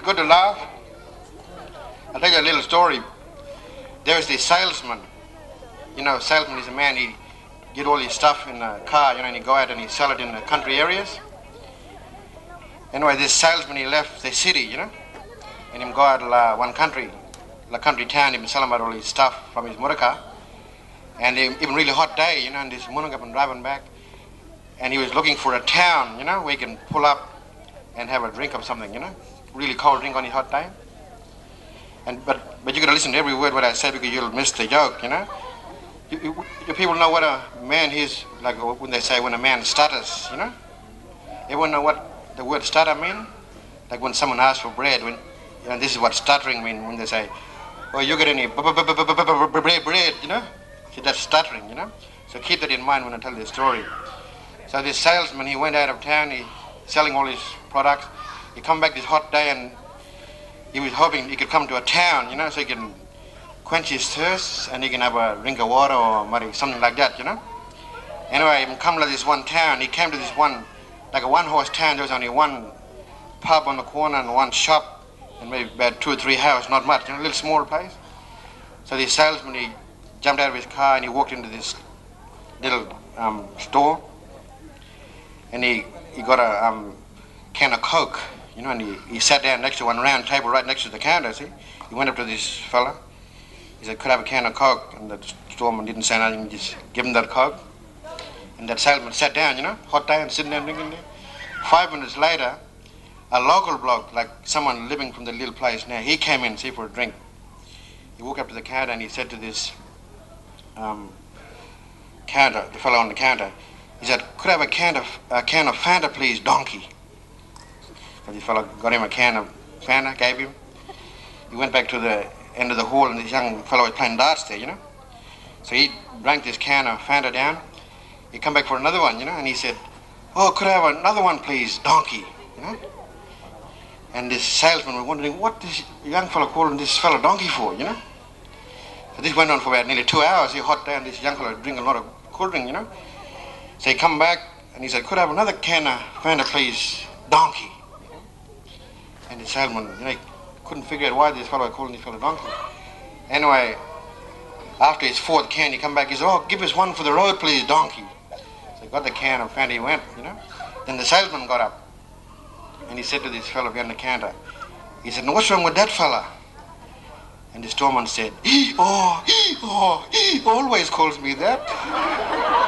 good to laugh. I'll tell you a little story. There was this salesman. You know, salesman is a man, he get all his stuff in a car, you know, and he go out and he sell it in the country areas. Anyway, this salesman, he left the city, you know, and he go out one country, the country town, he been selling about all his stuff from his motor car. And even really hot day, you know, and this morning I've been driving back, and he was looking for a town, you know, where he can pull up and have a drink of something, you know, really cold drink on his hot day. But you gotta listen to every word what I say because you'll miss the joke, you know. You people know what a man is, like when they say when a man stutters, you know. Everyone know what the word stutter mean? Like when someone asks for bread, when, you know, this is what stuttering mean when they say, "Oh, you get any bread," you know. See, that's stuttering, you know. So keep that in mind when I tell this story. So this salesman, he went out of town, he selling all his products. He come back this hot day and he was hoping he could come to a town, you know, so he can quench his thirst and he can have a drink of water or maybe something like that, you know. Anyway, he come to this one town. He came to this one, like a one-horse town. There was only one pub on the corner and one shop and maybe about 2 or 3 houses, not much, you know, a little small place. So this salesman, he jumped out of his car and he walked into this little store and he got a can of Coke, you know, and he sat down next to one round table right next to the counter, see. He went up to this fella. He said, "Could I have a can of Coke?" And the storeman didn't say nothing, just give him that Coke. And that salesman sat down, you know, hot day and sitting there drinking there. 5 minutes later, a local bloke, like someone living from the little place now, he came in, see, for a drink. He walked up to the counter and he said to this counter, the fellow on the counter, he said, "Could I have a can of Fanta, please, donkey?" So this fellow got him a can of Fanta, gave him. He went back to the end of the hall and this young fellow was playing darts there, you know. So he drank this can of Fanta down. He come back for another one, you know, and he said, "Oh, could I have another one, please, donkey?" You know. And this salesman was wondering what this young fellow calling this fellow donkey for, you know. So this went on for about nearly 2 hours. He hot day and this young fellow was drinking a lot of cool drink, you know. So he come back and he said, "Could I have another can of Fanta, please, donkey?" And the salesman, you know, he couldn't figure out why this fellow was calling this fellow donkey. Anyway, after his 4th can, he come back, he said, "Oh, give us one for the road, please, donkey." So he got the can of Fanta, he went, you know. Then the salesman got up and he said to this fellow behind the counter, he said, "Now what's wrong with that fella?" And the storeman said, he always calls me that."